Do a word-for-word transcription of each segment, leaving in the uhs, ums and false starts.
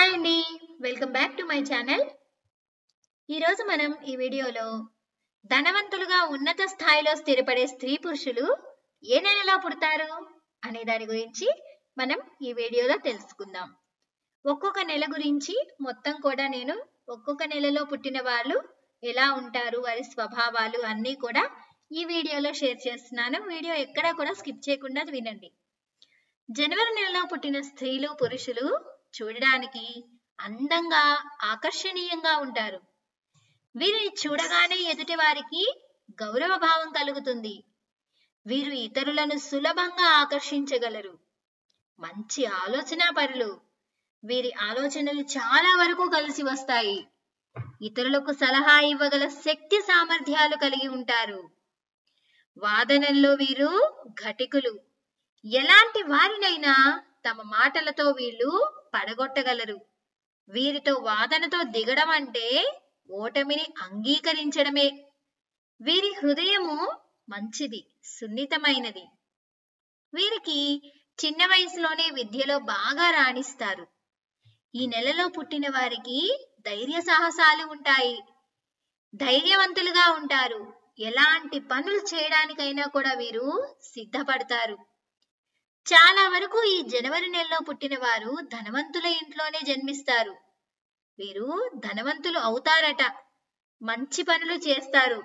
Hi అండి, welcome back to my channel. ఈరోజు మనం ఈ వీడియోలో ధనవంతులుగా ఉన్నత స్థాయిలో స్థిరపడే స్త్రీ పురుషులు ఏ నెలలో పుడతారు అనే దాని గురించి మనం ఈ వీడియోలో తెలుసుకుందాం. ఒక్కొక్క నెల గురించి మొత్తం కూడా నేను ఒక్కొక్క నెలలో పుట్టిన వాళ్ళు ఎలా ఉంటారు, వారి స్వభావాలు అన్నీ కూడా ఈ వీడియోలో షేర్ చేస్తున్నాను. వీడియో ఎక్కడా కూడా స్కిప్ చేయకుండా వినండి. జనవరి నెలలో పుట్టిన స్త్రీలు పురుషులు చూడడానికి అందంగా ఆకర్షణీయంగా ఉంటారు. వీరిని చూడగానే ఎదుటి వారికి గౌరవ భావం కలుగుతుంది. వీరు ఇతరులను సులభంగా ఆకర్షించగలరు. మంచి ఆలోచన పరులు. వీరి ఆలోచనలు చాలా వరకు కలిసి వస్తాయి. ఇతరులకు సలహా ఇవ్వగల శక్తి సామర్థ్యాలు కలిగి ఉంటారు. వాదనల్లో వీరు ఘటికులు. ఎలాంటి వారినైనా తమ మాటలతో వీళ్ళు పడగొట్టగలరు. వీరితో వాదనతో దిగడం అంటే ఓటమిని అంగీకరించడమే. వీరి హృదయము మంచిది, సున్నితమైనది. వీరికి చిన్న వయసులోనే విద్యలో బాగా రాణిస్తారు. ఈ నెలలో పుట్టిన వారికి ధైర్య సాహసాలు ఉంటాయి. ధైర్యవంతులుగా ఉంటారు. ఎలాంటి పనులు చేయడానికైనా కూడా వీరు సిద్ధపడతారు. చాలా వరకు ఈ జనవరి నెలలో పుట్టిన వారు ధనవంతుల ఇంట్లోనే జన్మిస్తారు. వీరు ధనవంతులు అవుతారట. మంచి పనులు చేస్తారు.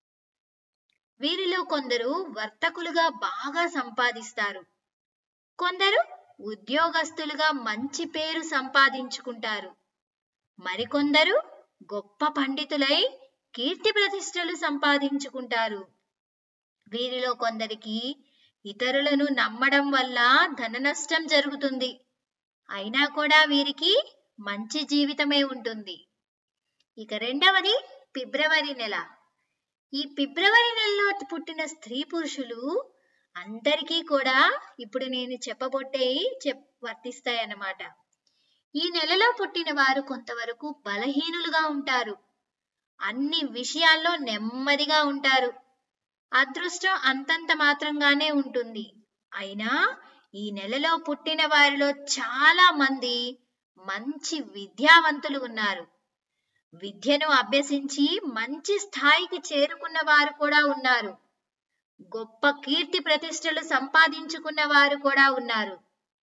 వీరిలో కొందరు వర్తకులుగా బాగా సంపాదిస్తారు. కొందరు ఉద్యోగస్తులుగా మంచి పేరు సంపాదించుకుంటారు. మరికొందరు గొప్ప పండితులై కీర్తి ప్రతిష్టలు సంపాదించుకుంటారు. వీరిలో కొందరికి ఇతరులను నమ్మడం వల్ల ధన నష్టం జరుగుతుంది. అయినా కూడా వీరికి మంచి జీవితమే ఉంటుంది. ఇక రెండవది ఫిబ్రవరి నెల. ఈ ఫిబ్రవరి నెలలో పుట్టిన స్త్రీ పురుషులు అందరికీ కూడా ఇప్పుడు నేను చెప్పబోట్టేవి చెప్ వర్తిస్తాయన్నమాట. ఈ నెలలో పుట్టిన వారు కొంతవరకు బలహీనులుగా ఉంటారు. అన్ని విషయాల్లో నెమ్మదిగా ఉంటారు. అదృష్టం అంతంత మాత్రంగానే ఉంటుంది. అయినా ఈ నెలలో పుట్టిన వారిలో చాలా మంది మంచి విద్యావంతులు ఉన్నారు. విద్యను అభ్యసించి మంచి స్థాయికి చేరుకున్న వారు కూడా ఉన్నారు. గొప్ప కీర్తి ప్రతిష్టలు సంపాదించుకున్న వారు కూడా ఉన్నారు.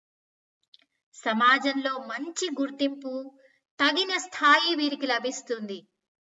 సమాజంలో మంచి గుర్తింపు, తగిన స్థాయి వీరికి లభిస్తుంది.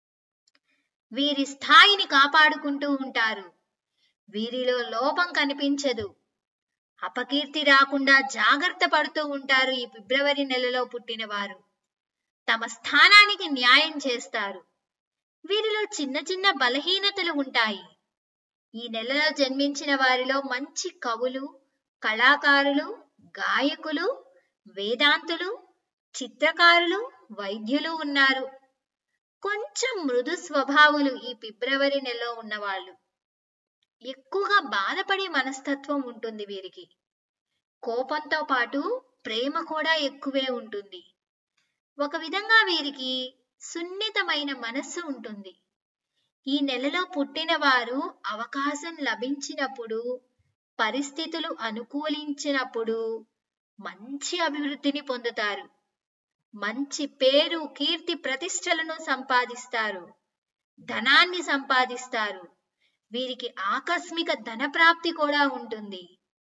వీరి స్థాయిని కాపాడుకుంటూ ఉంటారు. వీరిలో లోపం కనిపించదు. అపకీర్తి రాకుండా జాగ్రత్త పడుతూ ఉంటారు. ఈ ఫిబ్రవరి నెలలో పుట్టిన వారు తమ స్థానానికి న్యాయం చేస్తారు. వీరిలో చిన్న చిన్న బలహీనతలు ఉంటాయి. ఈ నెలలో జన్మించిన వారిలో మంచి కవులు, కళాకారులు, గాయకులు, వేదాంతులు, చిత్రకారులు, వైద్యులు ఉన్నారు. కొంచెం మృదు స్వభావులు ఈ ఫిబ్రవరి నెలలో ఉన్నవాళ్ళు. ఎక్కువగా బాధపడే మనస్తత్వం ఉంటుంది వీరికి. కోపంతో పాటు ప్రేమ కూడా ఎక్కువే ఉంటుంది. ఒక విధంగా వీరికి సున్నితమైన మనస్సు ఉంటుంది. ఈ నెలలో పుట్టిన వారు అవకాశం లభించినప్పుడు, పరిస్థితులు అనుకూలించినప్పుడు మంచి అభివృద్ధిని పొందుతారు. మంచి పేరు, కీర్తి ప్రతిష్టలను సంపాదిస్తారు. ధనాన్ని సంపాదిస్తారు. వీరికి ఆకస్మిక ధన ప్రాప్తి కూడా ఉంటుంది.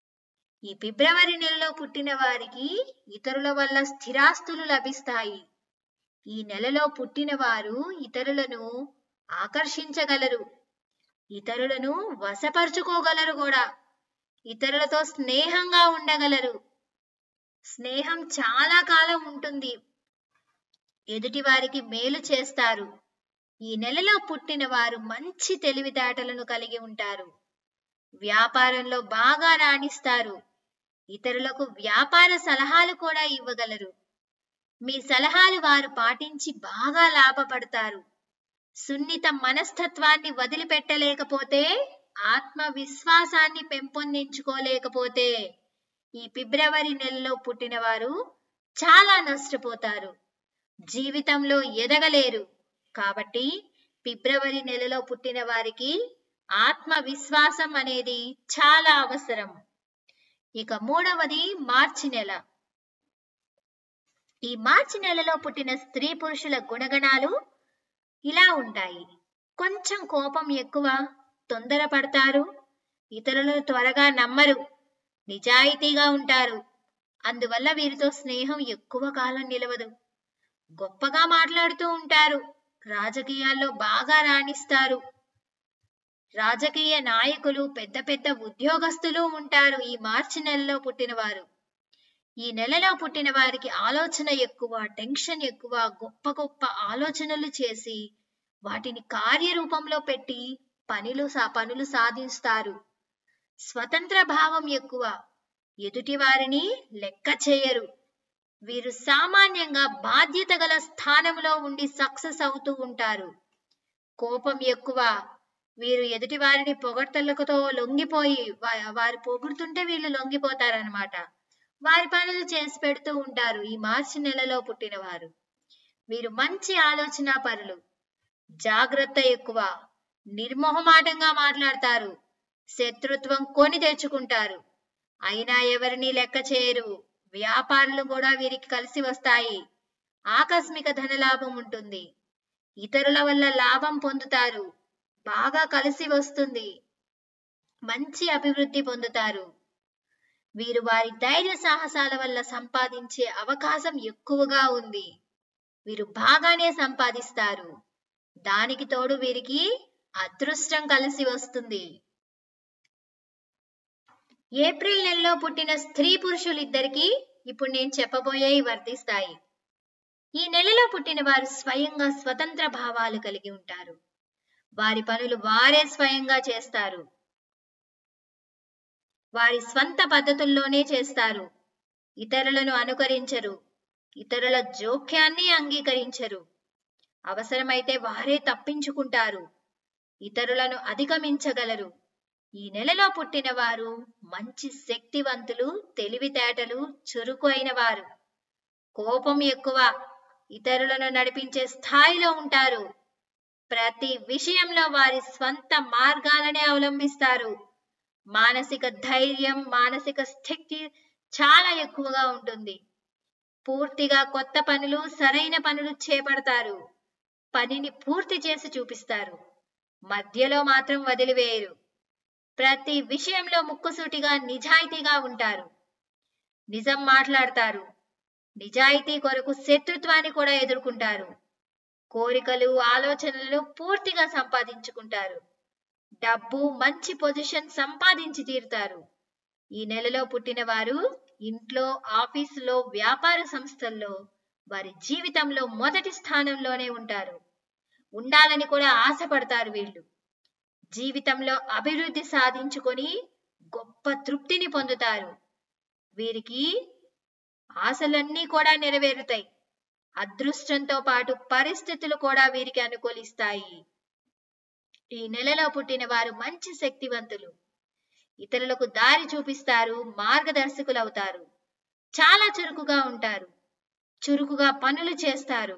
ఈ ఫిబ్రవరి నెలలో పుట్టిన వారికి ఇతరుల వల్ల స్థిరాస్తులు లభిస్తాయి. ఈ నెలలో పుట్టిన వారు ఇతరులను ఆకర్షించగలరు. ఇతరులను వశపరుచుకోగలరు కూడా. ఇతరులతో స్నేహంగా ఉండగలరు. స్నేహం చాలా కాలం ఉంటుంది. ఎదుటి వారికి మేలు చేస్తారు. ఈ నెలలో పుట్టిన వారు మంచి తెలివితేటలను కలిగి ఉంటారు. వ్యాపారంలో బాగా రాణిస్తారు. ఇతరులకు వ్యాపార సలహాలు కూడా ఇవ్వగలరు. మీ సలహాలు వారు పాటించి బాగా లాభపడతారు. సున్నిత మనస్తత్వాన్ని వదిలిపెట్టలేకపోతే, ఆత్మవిశ్వాసాన్ని పెంపొందించుకోలేకపోతే ఈ ఫిబ్రవరి నెలలో పుట్టిన వారు చాలా నష్టపోతారు. జీవితంలో ఎదగలేరు. కాబట్టి ఫిబ్రవరి నెలలో పుట్టిన వారికి ఆత్మవిశ్వాసం అనేది చాలా అవసరం. ఇక మూడవది మార్చి నెల. ఈ మార్చి నెలలో పుట్టిన స్త్రీ పురుషుల గుణగణాలు ఇలా ఉంటాయి. కొంచెం కోపం ఎక్కువ, తొందరపడతారు, ఇతరులను త్వరగా నమ్మరు, నిజాయితీగా ఉంటారు. అందువల్ల వీరితో స్నేహం ఎక్కువ కాలం నిలవదు. గొప్పగా మాట్లాడుతూ ఉంటారు, రాజకీయాల్లో బాగా రాణిస్తారు. రాజకీయ నాయకులు, పెద్ద పెద్ద ఉద్యోగస్తులు ఉంటారు ఈ మార్చి నెలలో పుట్టినవారు. ఈ నెలలో పుట్టిన వారికి ఆలోచన ఎక్కువ, టెన్షన్ ఎక్కువ, గొప్ప గొప్ప ఆలోచనలు చేసి వాటిని కార్యరూపంలో పెట్టి పనులు సా పనులు సాధిస్తారు. స్వతంత్ర భావం ఎక్కువ, ఎదుటి వారిని లెక్క చేయరు. వీరు సామాన్యంగా బాధ్యత గల స్థానంలో ఉండి సక్సెస్ అవుతూ ఉంటారు. కోపం ఎక్కువ, వీరు ఎదుటి వారిని పొగడ్తలతో లొంగిపోయి వారు పొగుడుతుంటే వీళ్ళు లొంగిపోతారనమాట. వారి పనులు చేసి పెడుతూ ఉంటారు ఈ మార్చి నెలలో పుట్టిన వారు. వీరు మంచి ఆలోచన పరులు, జాగ్రత్త ఎక్కువ, నిర్మోహమాటంగా మాట్లాడతారు, శత్రుత్వం కొని తెచ్చుకుంటారు, అయినా ఎవరిని లెక్క చేయరు. వ్యాపారాలు కూడా వీరికి కలిసి వస్తాయి. ఆకస్మిక ధనలాభం ఉంటుంది, ఇతరుల వల్ల లాభం పొందుతారు, బాగా కలిసి వస్తుంది, మంచి అభివృద్ధి పొందుతారు. వీరు వారి ధైర్య సాహసాల వల్ల సంపాదించే అవకాశం ఎక్కువగా ఉంది. వీరు బాగానే సంపాదిస్తారు. దానికి తోడు వీరికి అదృష్టం కలిసి వస్తుంది. ఏప్రిల్ నెలలో పుట్టిన స్త్రీ పురుషులిద్దరికీ ఇప్పుడు నేను చెప్పబోయేవి వర్తిస్తాయి. ఈ నెలలో పుట్టిన వారు స్వయంగా స్వతంత్ర భావాలు కలిగి ఉంటారు. వారి పనులు వారే స్వయంగా చేస్తారు. వారి స్వంత పద్ధతుల్లోనే చేస్తారు. ఇతరులను అనుకరించరు, ఇతరుల జోక్యాన్ని అంగీకరించరు. అవసరమైతే వారే తప్పించుకుంటారు, ఇతరులను అధిగమించగలరు. ఈ నెలలో పుట్టిన వారు మంచి శక్తివంతులు, తెలివితేటలు, చురుకు అయిన వారు. కోపం ఎక్కువ, ఇతరులను నడిపించే స్థాయిలో ఉంటారు. ప్రతి విషయంలో వారి స్వంత మార్గాలనే అవలంబిస్తారు. మానసిక ధైర్యం, మానసిక శక్తి చాలా ఎక్కువగా ఉంటుంది. పూర్తిగా కొత్త పనులు, సరైన పనులు చేపడతారు. పనిని పూర్తి చేసి చూపిస్తారు. మధ్యలో మాత్రం వదిలివేయరు. ప్రతి విషయంలో ముక్కుసూటిగా, నిజాయితీగా ఉంటారు. నిజం మాట్లాడతారు. నిజాయితీ కొరకు శత్రుత్వాన్ని కూడా ఎదుర్కొంటారు. కోరికలు, ఆలోచనలను పూర్తిగా సంపాదించుకుంటారు. డబ్బు, మంచి పొజిషన్ సంపాదించి తీరుతారు. ఈ నెలలో పుట్టిన వారు ఇంట్లో, ఆఫీసులో, వ్యాపార సంస్థల్లో వారి జీవితంలో మొదటి స్థానంలోనే ఉంటారు. ఉండాలని కూడా ఆశపడతారు. వీళ్ళు జీవితంలో అభివృద్ధి సాధించుకొని గొప్ప తృప్తిని పొందుతారు. వీరికి ఆశలన్నీ కూడా నెరవేరుతాయి. అదృష్టంతో పాటు పరిస్థితులు కూడా వీరికి అనుకూలిస్తాయి. ఈ నెలలో పుట్టిన వారు మంచి శక్తివంతులు. ఇతరులకు దారి చూపిస్తారు, మార్గదర్శకులు అవుతారు. చాలా చురుకుగా ఉంటారు, చురుకుగా పనులు చేస్తారు.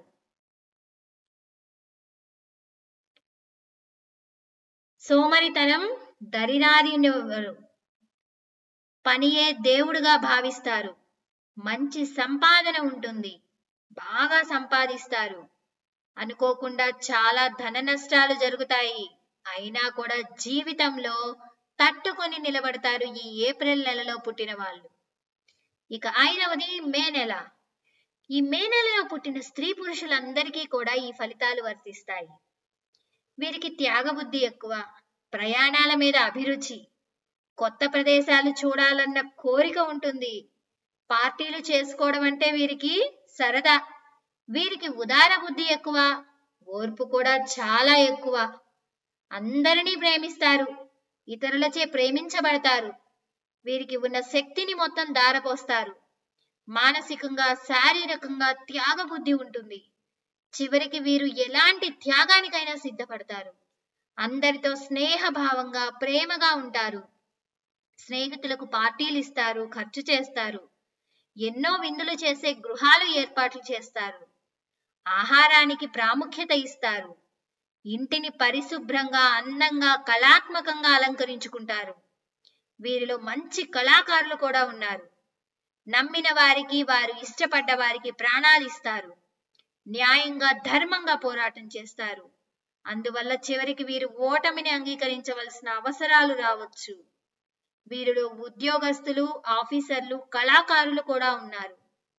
సోమరితనం దరినారినెవరు, పనియే దేవుడుగా భావిస్తారు. మంచి సంపాదన ఉంటుంది, బాగా సంపాదిస్తారు. అనుకోకుండా చాలా ధన నష్టాలు జరుగుతాయి, అయినా కూడా జీవితంలో తట్టుకొని నిలబడతారు ఈ ఏప్రిల్ నెలలో పుట్టిన వాళ్ళు. ఇక ఐదవది మే నెల. ఈ మే నెలలో పుట్టిన స్త్రీ పురుషులందరికీ కూడా ఈ ఫలితాలు వర్తిస్తాయి. వీరికి త్యాగబుద్ధి ఎక్కువ, ప్రయాణాల మీద అభిరుచి, కొత్త ప్రదేశాలు చూడాలన్న కోరిక ఉంటుంది. పార్టీలు చేసుకోవడం అంటే వీరికి సరదా. వీరికి ఉదార బుద్ధి ఎక్కువ, ఓర్పు కూడా చాలా ఎక్కువ. అందరినీ ప్రేమిస్తారు, ఇతరులచే ప్రేమించబడతారు. వీరికి ఉన్న శక్తిని మొత్తం దారపోస్తారు. మానసికంగా, శారీరకంగా త్యాగబుద్ధి ఉంటుంది. చివరికి వీరు ఎలాంటి త్యాగానికైనా సిద్ధపడతారు. అందరితో స్నేహభావంగా, ప్రేమగా ఉంటారు. స్నేహితులకు పార్టీలు ఇస్తారు, ఖర్చు చేస్తారు. ఎన్నో విందులు చేసే గృహాలు ఏర్పాట్లు చేస్తారు. ఆహారానికి ప్రాముఖ్యత ఇస్తారు. ఇంటిని పరిశుభ్రంగా, అందంగా, కళాత్మకంగా అలంకరించుకుంటారు. వీరిలో మంచి కళాకారులు కూడా ఉన్నారు. నమ్మిన వారికి, వారు ఇష్టపడ్డ వారికి ప్రాణాలు ఇస్తారు. న్యాయంగా, ధర్మంగా పోరాటం చేస్తారు. అందువల్ల చివరికి వీరు ఓటమిని అంగీకరించవలసిన అవసరాలు రావచ్చు. వీరిలో ఉద్యోగస్తులు, ఆఫీసర్లు, కళాకారులు కూడా ఉన్నారు.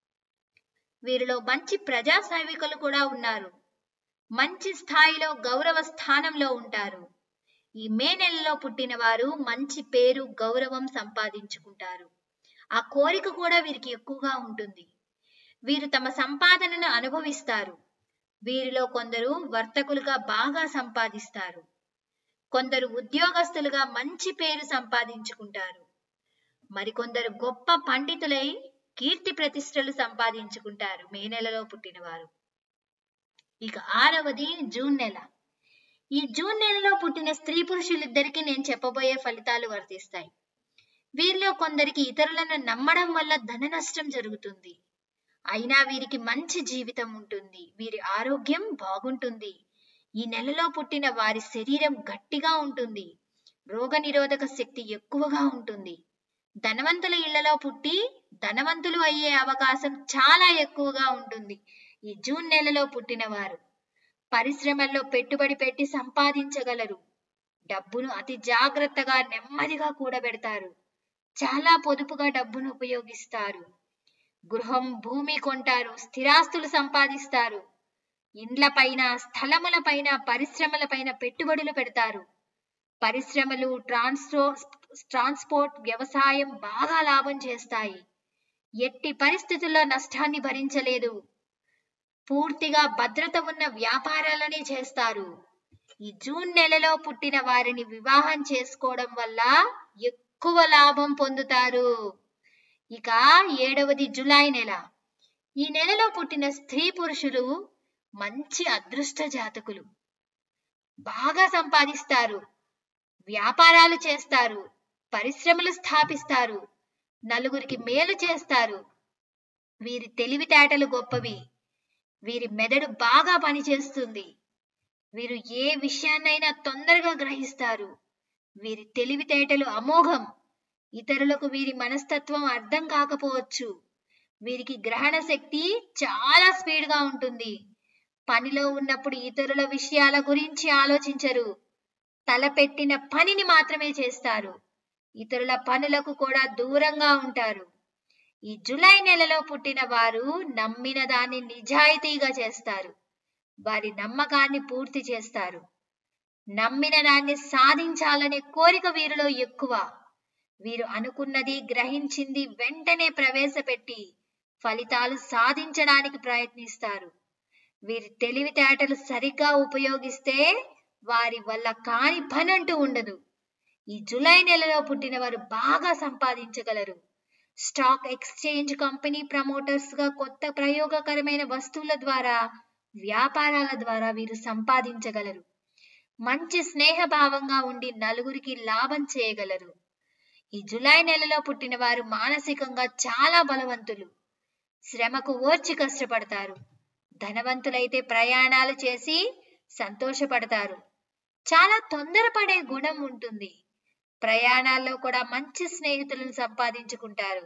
వీరిలో మంచి ప్రజా సైనికులు కూడా ఉన్నారు. మంచి స్థాయిలో గౌరవ స్థానంలో ఉంటారు. ఈ మే నెలలో పుట్టిన వారు మంచి పేరు, గౌరవం సంపాదించుకుంటారు. ఆ కోరిక కూడా వీరికి ఎక్కువగా ఉంటుంది. వీరు తమ సంపాదనను అనుభవిస్తారు. వీరిలో కొందరు వర్తకులుగా బాగా సంపాదిస్తారు. కొందరు ఉద్యోగస్తులుగా మంచి పేరు సంపాదించుకుంటారు. మరికొందరు గొప్ప పండితులై కీర్తి ప్రతిష్టలు సంపాదించుకుంటారు మే నెలలో పుట్టినవారు. ఇక ఆరవది జూన్ నెల. ఈ జూన్ నెలలో పుట్టిన స్త్రీ పురుషులిద్దరికీ నేను చెప్పబోయే ఫలితాలు వర్తిస్తాయి. వీరిలో కొందరికి ఇతరులను నమ్మడం వల్ల ధన నష్టం జరుగుతుంది. అయినా వీరికి మంచి జీవితం ఉంటుంది. వీరి ఆరోగ్యం బాగుంటుంది. ఈ నెలలో పుట్టిన వారి శరీరం గట్టిగా ఉంటుంది. రోగ నిరోధక శక్తి ఎక్కువగా ఉంటుంది. ధనవంతుల ఇళ్లలో పుట్టి ధనవంతులు అయ్యే అవకాశం చాలా ఎక్కువగా ఉంటుంది. ఈ జూన్ నెలలో పుట్టిన వారు పరిశ్రమల్లో పెట్టుబడి పెట్టి సంపాదించగలరు. డబ్బును అతి జాగ్రత్తగా, నెమ్మదిగా కూడబెడతారు. చాలా పొదుపుగా డబ్బును ఉపయోగిస్తారు. గృహం, భూమి కొంటారు. స్థిరాస్తులు సంపాదిస్తారు. ఇండ్ల పైన, స్థలముల పైన, పరిశ్రమల పైన పెట్టుబడులు పెడతారు. పరిశ్రమలు, ట్రాన్స్పో ట్రాన్స్పోర్ట్, వ్యవసాయం బాగా లాభం చేస్తాయి. ఎట్టి పరిస్థితుల్లో నష్టాన్ని భరించలేదు. పూర్తిగా భద్రత ఉన్న వ్యాపారాలనే చేస్తారు. ఈ జూన్ నెలలో పుట్టిన వారిని వివాహం చేసుకోవడం వల్ల ఎక్కువ లాభం పొందుతారు. ఇక ఏడవది జూలై నెల. ఈ నెలలో పుట్టిన స్త్రీ పురుషులు మంచి అదృష్ట జాతకులు. బాగా సంపాదిస్తారు. వ్యాపారాలు చేస్తారు. పరిశ్రమలు స్థాపిస్తారు. నలుగురికి మేలు చేస్తారు. వీరి తెలివితేటలు గొప్పవి. వీరి మెదడు బాగా పనిచేస్తుంది. వీరు ఏ విషయాన్నైనా తొందరగా గ్రహిస్తారు. వీరి తెలివితేటలు అమోఘం. ఇతరులకు వీరి మనస్తత్వం అర్థం కాకపోవచ్చు. వీరికి గ్రహణ శక్తి చాలా స్పీడ్గా ఉంటుంది. పనిలో ఉన్నప్పుడు ఇతరుల విషయాల గురించి ఆలోచించరు. తలపెట్టిన పనిని మాత్రమే చేస్తారు. ఇతరుల పనులకు కూడా దూరంగా ఉంటారు. ఈ జూలై నెలలో పుట్టిన వారు నమ్మిన దాన్ని నిజాయితీగా చేస్తారు. వారి నమ్మకాన్ని పూర్తి చేస్తారు. నమ్మిన దాన్ని సాధించాలనే కోరిక వీరిలో ఎక్కువ. వీరు అనుకున్నది, గ్రహించింది వెంటనే ప్రవేశపెట్టి ఫలితాలు సాధించడానికి ప్రయత్నిస్తారు. వీరి తెలివితేటలు సరిగ్గా ఉపయోగిస్తే వారి వల్ల కాని పని అంటూ ఉండదు. ఈ జూలై నెలలో పుట్టిన వారు బాగా సంపాదించగలరు. స్టాక్ ఎక్స్చేంజ్, కంపెనీ ప్రమోటర్స్ గా కొత్త ప్రయోగకరమైన వస్తువుల ద్వారా, వ్యాపారాల ద్వారా వీరు సంపాదించగలరు. మంచి స్నేహభావంగా ఉండి నలుగురికి లాభం చేయగలరు. ఈ జూలై నెలలో పుట్టిన వారు మానసికంగా చాలా బలవంతులు. శ్రమకు ఓర్చి కష్టపడతారు. ధనవంతులైతే ప్రయాణాలు చేసి సంతోషపడతారు. చాలా తొందరపడే గుణం ఉంటుంది. ప్రయాణాల్లో కూడా మంచి స్నేహితులను సంపాదించుకుంటారు.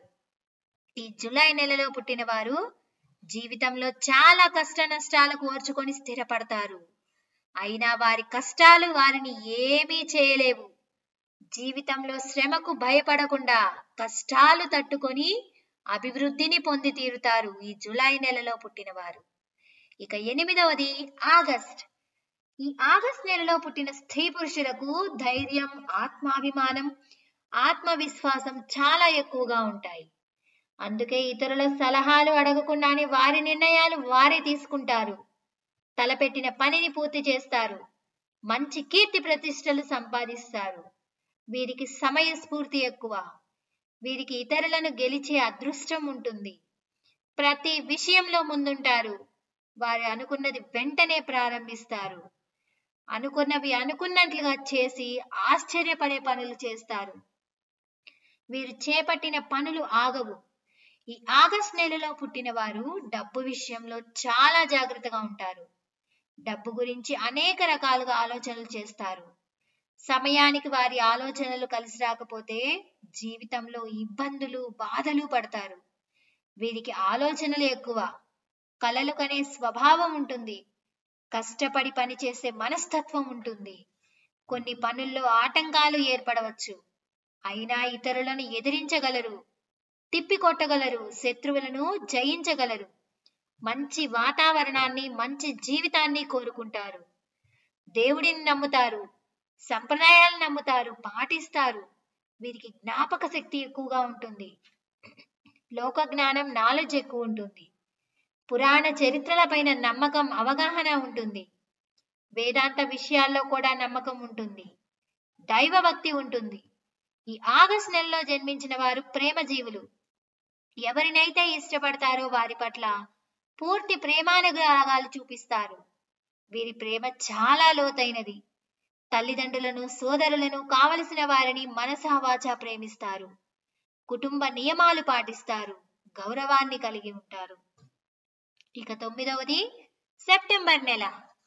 ఈ జూలై నెలలో పుట్టిన వారు జీవితంలో చాలా కష్ట నష్టాలకు ఓర్చుకొని స్థిరపడతారు. అయినా వారి కష్టాలు వారిని ఏమీ చేయలేవు. జీవితంలో శ్రమకు భయపడకుండా కష్టాలు తట్టుకొని అభివృద్ధిని పొంది తీరుతారు ఈ జూలై నెలలో పుట్టినవారు. ఇక ఎనిమిదవది ఆగస్ట్. ఈ ఆగస్ట్ నెలలో పుట్టిన స్త్రీ పురుషులకు ధైర్యం, ఆత్మాభిమానం, ఆత్మవిశ్వాసం చాలా ఎక్కువగా ఉంటాయి. అందుకే ఇతరుల సలహాలు అడగకుండానే వారి నిర్ణయాలు వారే తీసుకుంటారు. తలపెట్టిన పనిని పూర్తి చేస్తారు. మంచి కీర్తి ప్రతిష్టలు సంపాదిస్తారు. వీరికి సమయ స్ఫూర్తి ఎక్కువ. వీరికి ఇతరులను గెలిచే అదృష్టం ఉంటుంది. ప్రతి విషయంలో ముందుంటారు. వారు అనుకున్నది వెంటనే ప్రారంభిస్తారు. అనుకున్నవి అనుకున్నట్లుగా చేసి ఆశ్చర్యపడే పనులు చేస్తారు. వీరు చేపట్టిన పనులు ఆగవు. ఈ ఆగస్ట్ నెలలో పుట్టిన వారు డబ్బు విషయంలో చాలా జాగ్రత్తగా ఉంటారు. డబ్బు గురించి అనేక రకాలుగా ఆలోచనలు చేస్తారు. సమయానికి వారి ఆలోచనలు కలిసి రాకపోతే జీవితంలో ఇబ్బందులు, బాధలు పడతారు. వీరికి ఆలోచనలు ఎక్కువ, కలలు కనే స్వభావం ఉంటుంది, కష్టపడి పనిచేసే మనస్తత్వం ఉంటుంది. కొన్ని పనుల్లో ఆటంకాలు ఏర్పడవచ్చు, అయినా ఇతరులను ఎదిరించగలరు, తిప్పికొట్టగలరు, శత్రువులను జయించగలరు. మంచి వాతావరణాన్ని, మంచి జీవితాన్ని కోరుకుంటారు. దేవుడిని నమ్ముతారు, సంప్రదాయాలను నమ్ముతారు, పాటిస్తారు. వీరికి జ్ఞాపక శక్తి ఎక్కువగా ఉంటుంది, లోక జ్ఞానం నాలెడ్జ్ ఎక్కువ ఉంటుంది, పురాణ చరిత్రలపైన నమ్మకం అవగాహన ఉంటుంది, వేదాంత విషయాల్లో కూడా నమ్మకం ఉంటుంది, దైవభక్తి ఉంటుంది. ఈ ఆగస్టు నెలలో జన్మించిన వారు ప్రేమ జీవులు. ఎవరినైతే ఇష్టపడతారో వారి పట్ల పూర్తి ప్రేమానురాగాలు చూపిస్తారు. వీరి ప్రేమ చాలా లోతైనది. తల్లిదండ్రులను, సోదరులను, కావలసిన వారిని మనసా వాచా ప్రేమిస్తారు. కుటుంబ నియమాలు పాటిస్తారు, గౌరవాన్ని కలిగి ఉంటారు. ఇక తొమ్మిదవది సెప్టెంబర్ నెల.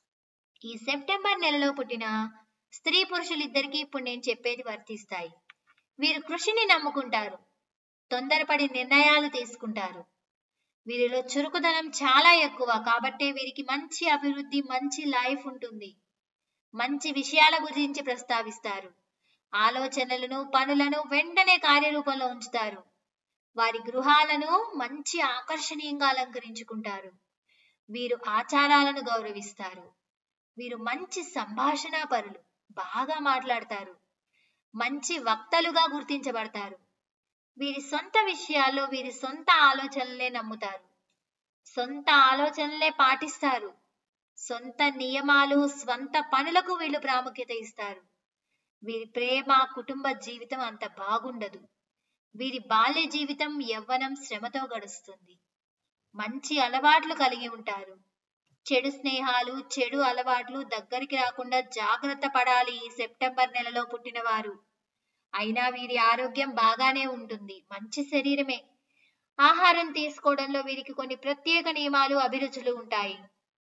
ఈ సెప్టెంబర్ నెలలో పుట్టిన స్త్రీ పురుషులిద్దరికీ ఇప్పుడు నేను చెప్పేది వర్తిస్తాయి. వీరు కృషిని నమ్ముకుంటారు, తొందరపడి నిర్ణయాలు తీసుకుంటారు. వీరిలో చురుకుదనం చాలా ఎక్కువ, కాబట్టే వీరికి మంచి అభివృద్ధి, మంచి లైఫ్ ఉంటుంది. మంచి విషయాల గురించి ప్రస్తావిస్తారు. ఆలోచనలను, పనులను వెంటనే కార్యరూపంలో ఉంచుతారు. వారి గృహాలను మంచి ఆకర్షణీయంగా అలంకరించుకుంటారు. వీరు ఆచారాలను గౌరవిస్తారు. వీరు మంచి సంభాషణ పరులు, బాగా మాట్లాడతారు, మంచి వక్తలుగా గుర్తించబడతారు. వీరి సొంత విషయాల్లో వీరి సొంత ఆలోచనలే నమ్ముతారు, సొంత ఆలోచనలే పాటిస్తారు. సొంత నియమాలు, స్వంత పనులకు వీళ్ళు ప్రాముఖ్యత ఇస్తారు. వీరి ప్రేమ, కుటుంబ జీవితం అంత బాగుండదు. వీరి బాల్య జీవితం, యవ్వనం శ్రమతో గడుస్తుంది. మంచి అలవాట్లు కలిగి ఉంటారు. చెడు స్నేహాలు, చెడు అలవాట్లు దగ్గరికి రాకుండా జాగ్రత్త పడాలి ఈ సెప్టెంబర్ నెలలో పుట్టిన వారు. అయినా వీరి ఆరోగ్యం బాగానే ఉంటుంది, మంచి శరీరమే. ఆహారం తీసుకోవడంలో వీరికి కొన్ని ప్రత్యేక నియమాలు, అభిరుచులు ఉంటాయి.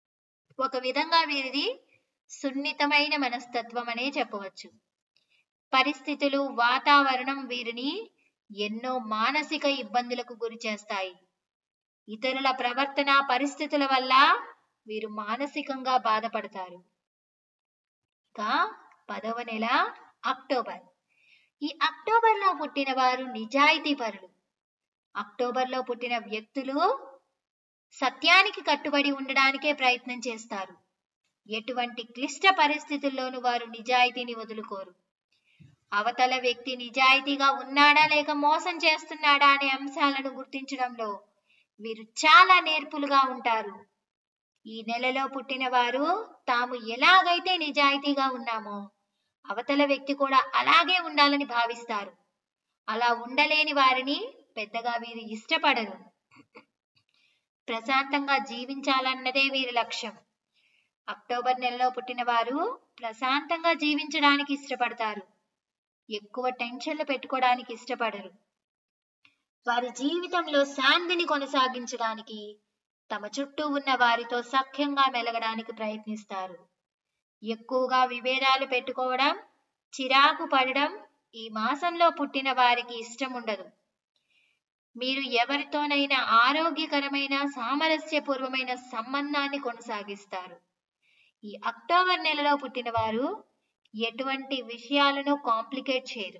ఒక విధంగా వీరిది సున్నితమైన మనస్తత్వం అనే చెప్పవచ్చు. పరిస్థితులు, వాతావరణం వీరిని ఎన్నో మానసిక ఇబ్బందులకు గురి చేస్తాయి. ఇతరుల ప్రవర్తన, పరిస్థితుల వల్ల వీరు మానసికంగా బాధపడతారు. ఇక పదవ నెల అక్టోబర్. ఈ అక్టోబర్ లో పుట్టిన వారు నిజాయితీ పరులు. అక్టోబర్ లో పుట్టిన వ్యక్తులు సత్యానికి కట్టుబడి ఉండడానికే ప్రయత్నం చేస్తారు. ఎటువంటి క్లిష్ట పరిస్థితుల్లోనూ వారు నిజాయితీని వదులుకోరు. అవతల వ్యక్తి నిజాయితీగా ఉన్నాడా లేక మోసం చేస్తున్నాడా అనే అంశాలను గుర్తించడంలో వీరు చాలా నేర్పులుగా ఉంటారు. ఈ నెలలో పుట్టిన వారు తాము ఎలాగైతే నిజాయితీగా ఉన్నామో అవతల వ్యక్తి కూడా అలాగే ఉండాలని భావిస్తారు. అలా ఉండలేని వారిని పెద్దగా వీరు ఇష్టపడరు. ప్రశాంతంగా జీవించాలన్నదే వీరి లక్ష్యం. అక్టోబర్ నెలలో పుట్టిన వారు ప్రశాంతంగా జీవించడానికి ఇష్టపడతారు. ఎక్కువ టెన్షన్లు పెట్టుకోవడానికి ఇష్టపడరు. వారి జీవితంలో శాంతిని కొనసాగించడానికి, తమ చుట్టూ ఉన్న వారితో సఖ్యంగా మెలగడానికి ప్రయత్నిస్తారు. ఎక్కువగా విభేదాలు పెట్టుకోవడం, చిరాకు పడడం ఈ మాసంలో పుట్టిన వారికి ఇష్టం ఉండదు. మీరు ఎవరితోనైనా ఆరోగ్యకరమైన, సామరస్యపూర్వమైన సంబంధాన్ని కొనసాగిస్తారు. ఈ అక్టోబర్ నెలలో పుట్టిన వారు ఎటువంటి విషయాలను కాంప్లికేట్ చేయరు.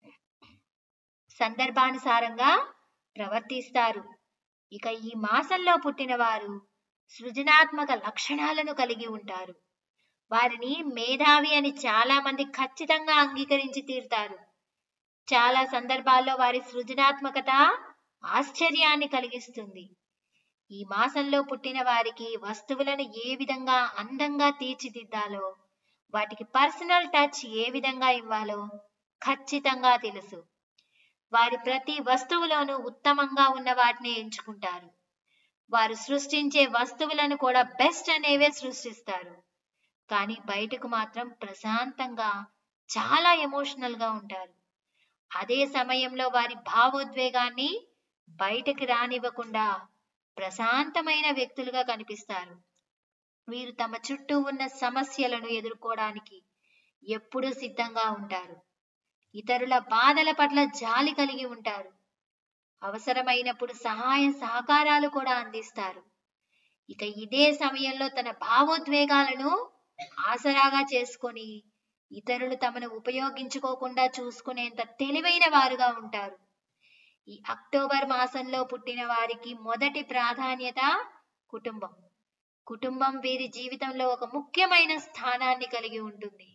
సందర్భానుసారంగా ప్రవర్తిస్తారు. ఇక ఈ మాసంలో పుట్టిన వారు సృజనాత్మక లక్షణాలను కలిగి ఉంటారు. వారిని మేధావి అని చాలా మంది ఖచ్చితంగా అంగీకరించి తీరుతారు. చాలా సందర్భాల్లో వారి సృజనాత్మకత ఆశ్చర్యాన్ని కలిగిస్తుంది. ఈ మాసంలో పుట్టిన వారికి వస్తువులను ఏ విధంగా అందంగా తీర్చిదిద్దాలో, వాటికి పర్సనల్ టచ్ ఏ విధంగా ఇవ్వాలో ఖచ్చితంగా తెలుసు. వారి ప్రతి వస్తువులోనూ ఉత్తమంగా ఉన్న వాటిని ఎంచుకుంటారు. వారు సృష్టించే వస్తువులను కూడా బెస్ట్ అనేవే సృష్టిస్తారు. కానీ బయటకు మాత్రం ప్రశాంతంగా, చాలా ఎమోషనల్ గా ఉంటారు. అదే సమయంలో వారి భావోద్వేగాన్ని బయటకు రానివ్వకుండా ప్రశాంతమైన వ్యక్తులుగా కనిపిస్తారు. వీరు తమ చుట్టూ ఉన్న సమస్యలను ఎదుర్కోవడానికి ఎప్పుడూ సిద్ధంగా ఉంటారు. ఇతరుల బాధల పట్ల జాలి కలిగి ఉంటారు. అవసరమైనప్పుడు సహాయ సహకారాలు కూడా అందిస్తారు. ఇక ఇదే సమయంలో తన భావోద్వేగాలను ఆసరాగా చేసుకొని ఇతరులు తమను ఉపయోగించుకోకుండా చూసుకునేంత తెలివైన వారుగా ఉంటారు. ఈ అక్టోబర్ మాసంలో పుట్టిన వారికి మొదటి ప్రాధాన్యత కుటుంబం. కుటుంబం వీరి జీవితంలో ఒక ముఖ్యమైన స్థానాన్ని కలిగి ఉంటుంది.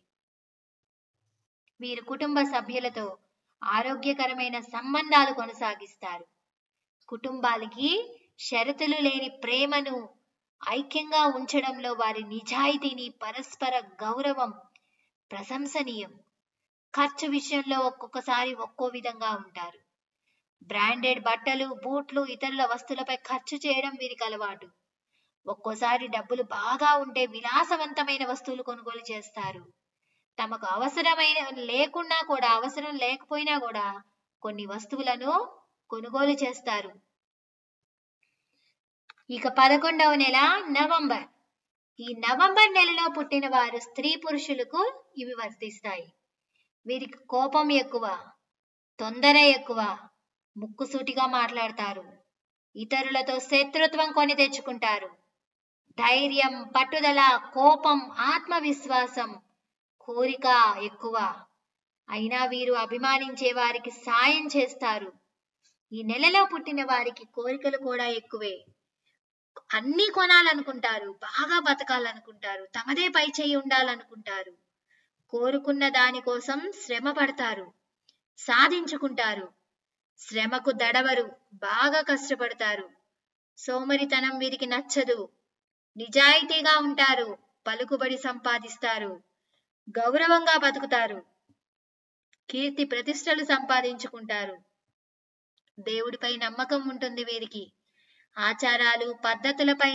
వీరు కుటుంబ సభ్యులతో ఆరోగ్యకరమైన సంబంధాలు కొనసాగిస్తారు. కుటుంబాలకి షరతులు లేని ప్రేమను, ఐక్యంగా ఉంచడంలో వారి నిజాయితీని, పరస్పర గౌరవం ప్రశంసనీయం. ఖర్చు విషయంలో ఒక్కొక్కసారి ఒక్కో విధంగా ఉంటారు. బ్రాండెడ్ బట్టలు, బూట్లు, ఇతరుల వస్తువులపై ఖర్చు చేయడం వీరికి అలవాటు. ఒక్కోసారి డబ్బులు బాగా ఉంటే విలాసవంతమైన వస్తువులు కొనుగోలు చేస్తారు. తమకు అవసరమైన లేకున్నా కూడా, అవసరం లేకపోయినా కూడా కొన్ని వస్తువులను కొనుగోలు చేస్తారు. ఇక పదకొండవ నెల నవంబర్. ఈ నవంబర్ నెలలో పుట్టిన వారు స్త్రీ పురుషులకు ఇవి వర్తిస్తాయి. వీరికి కోపం ఎక్కువ, తొందర ఎక్కువ, ముక్కుసూటిగా మాట్లాడతారు. ఇతరులతో శత్రుత్వం కొని తెచ్చుకుంటారు. ధైర్యం, పట్టుదల, కోపం, ఆత్మవిశ్వాసం, కోరిక ఎక్కువ. అయినా వీరు అభిమానించే వారికి సాయం చేస్తారు. ఈ నెలలో పుట్టిన వారికి కోరికలు కూడా ఎక్కువే. అన్ని కొనాలనుకుంటారు, బాగా బతకాలనుకుంటారు, తమదే పై చేయి ఉండాలనుకుంటారు. కోరుకున్న దానికోసం శ్రమ పడతారు, సాధించుకుంటారు. శ్రమకు దడవరు, బాగా కష్టపడతారు. సోమరితనం వీరికి నచ్చదు. నిజాయితీగా ఉంటారు, పలుకుబడి సంపాదిస్తారు, గౌరవంగా బతుకుతారు, కీర్తి ప్రతిష్టలు సంపాదించుకుంటారు. దేవుడిపై నమ్మకం ఉంటుంది వీరికి. ఆచారాలు, పద్ధతులపై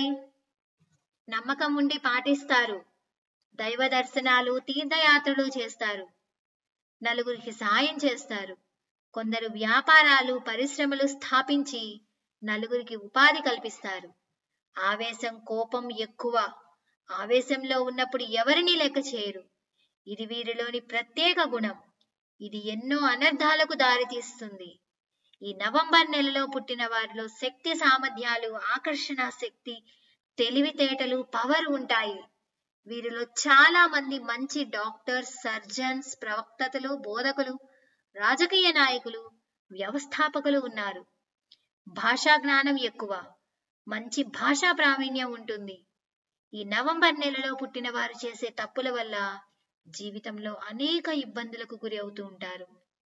నమ్మకం ఉండి పాటిస్తారు. దైవ దర్శనాలు, తీర్థయాత్రలు చేస్తారు. నలుగురికి సాయం చేస్తారు. కొందరు వ్యాపారాలు, పరిశ్రమలు స్థాపించి నలుగురికి ఉపాధి కల్పిస్తారు. ఆవేశం, కోపం ఎక్కువ. ఆవేశంలో ఉన్నప్పుడు ఎవరిని లెక్క చేయరు. ఇది వీరిలోని ప్రత్యేక గుణం. ఇది ఎన్నో అనర్థాలకు దారితీస్తుంది. ఈ నవంబర్ నెలలో పుట్టిన వారిలో శక్తి సామర్థ్యాలు, ఆకర్షణ శక్తి, తెలివితేటలు, పవర్ ఉంటాయి. వీరిలో చాలా మంది మంచి డాక్టర్స్, సర్జన్స్, ప్రవక్తలు, బోధకులు, రాజకీయ నాయకులు, వ్యవస్థాపకులు ఉన్నారు. భాషా జ్ఞానం ఎక్కువ. మంచి భాషా ప్రావీణ్యం ఉంటుంది. ఈ నవంబర్ నెలలో పుట్టిన వారు చేసే తప్పుల వల్ల జీవితంలో అనేక ఇబ్బందులకు గురి అవుతూ ఉంటారు.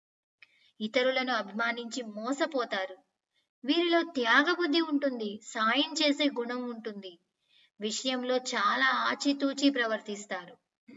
ఇతరులను అభిమానించి మోసపోతారు. వీరిలో త్యాగబుద్ధి ఉంటుంది, సాయం చేసే గుణం ఉంటుంది. విషయంలో చాలా ఆచితూచి ప్రవర్తిస్తారు.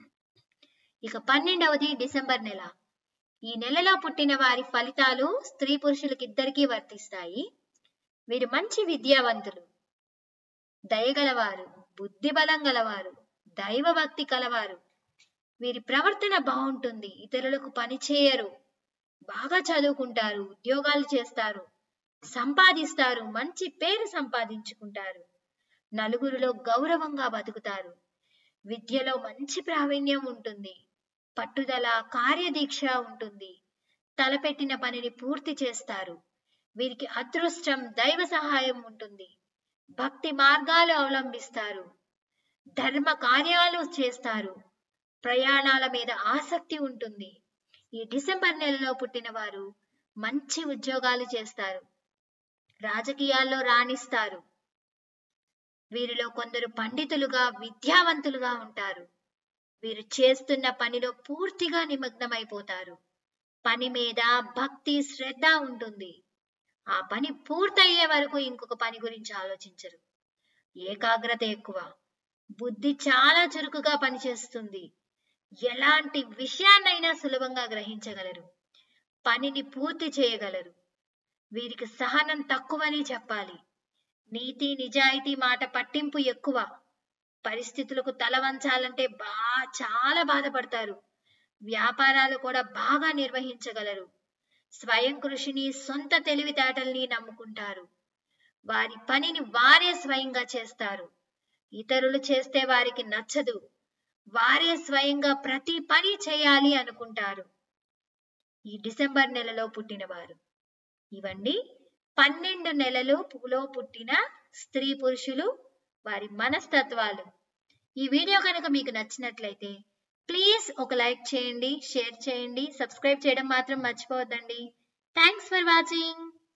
ఇక పన్నెండవది డిసెంబర్ నెల. ఈ నెలలో పుట్టిన వారి ఫలితాలు స్త్రీ పురుషులకి ఇద్దరికీ వర్తిస్తాయి. వీరు మంచి విద్యావంతులు, దయగలవారు, బుద్ధి బలం గలవారు, దైవభక్తి కలవారు. వీరి ప్రవర్తన బాగుంటుంది. ఇతరులకు పని చేయరు, బాగా చదువుకుంటారు, ఉద్యోగాలు చేస్తారు, సంపాదిస్తారు, మంచి పేరు సంపాదించుకుంటారు. నలుగురిలో గౌరవంగా బతుకుతారు. విద్యలో మంచి ప్రావీణ్యం ఉంటుంది. పట్టుదల, కార్యదీక్ష ఉంటుంది. తలపెట్టిన పనిని పూర్తి చేస్తారు. వీరికి అదృష్టం, దైవ సహాయం ఉంటుంది. భక్తి మార్గాలు అవలంబిస్తారు. ధర్మ కార్యాలు చేస్తారు. ప్రయాణాల మీద ఆసక్తి ఉంటుంది. ఈ డిసెంబర్ నెలలో పుట్టిన వారు మంచి ఉద్యోగాలు చేస్తారు. రాజకీయాల్లో రాణిస్తారు. వీరిలో కొందరు పండితులుగా, విద్యావంతులుగా ఉంటారు. వీరు చేస్తున్న పనిలో పూర్తిగా నిమగ్నమైపోతారు. పని మీద భక్తి, శ్రద్ధ ఉంటుంది. ఆ పని పూర్తయ్యే వరకు ఇంకొక పని గురించి ఆలోచించరు. ఏకాగ్రత ఎక్కువ. బుద్ధి చాలా చురుకుగా పనిచేస్తుంది. ఎలాంటి విషయాన్నైనా సులభంగా గ్రహించగలరు. పనిని పూర్తి చేయగలరు. వీరికి సహనం తక్కువని చెప్పాలి. నీతి, నిజాయితీ మాట పట్టింపు ఎక్కువ. పరిస్థితులకు తల వంచాలంటే బా చాలా బాధపడతారు. వ్యాపారాలు కూడా బాగా నిర్వహించగలరు. స్వయం కృషిని, సొంత తెలివితేటల్ని నమ్ముకుంటారు. వారి పనిని వారే స్వయంగా చేస్తారు. ఇతరులు చేస్తే వారికి నచ్చదు. వారే స్వయంగా ప్రతి పని చేయాలి అనుకుంటారు. ఈ డిసెంబర్ నెలలో పుట్టినవారు. ఇవన్నీ పన్నెండు నెలలు పూలో పుట్టిన స్త్రీ పురుషులు వారి మనస్తత్వాలు. ఈ వీడియో కనుక మీకు నచ్చినట్లయితే ప్లీజ్ ఒక లైక్ చేయండి, షేర్ చేయండి, సబ్స్క్రైబ్ చేయడం మాత్రం మర్చిపోవద్దండి. Thanks for watching.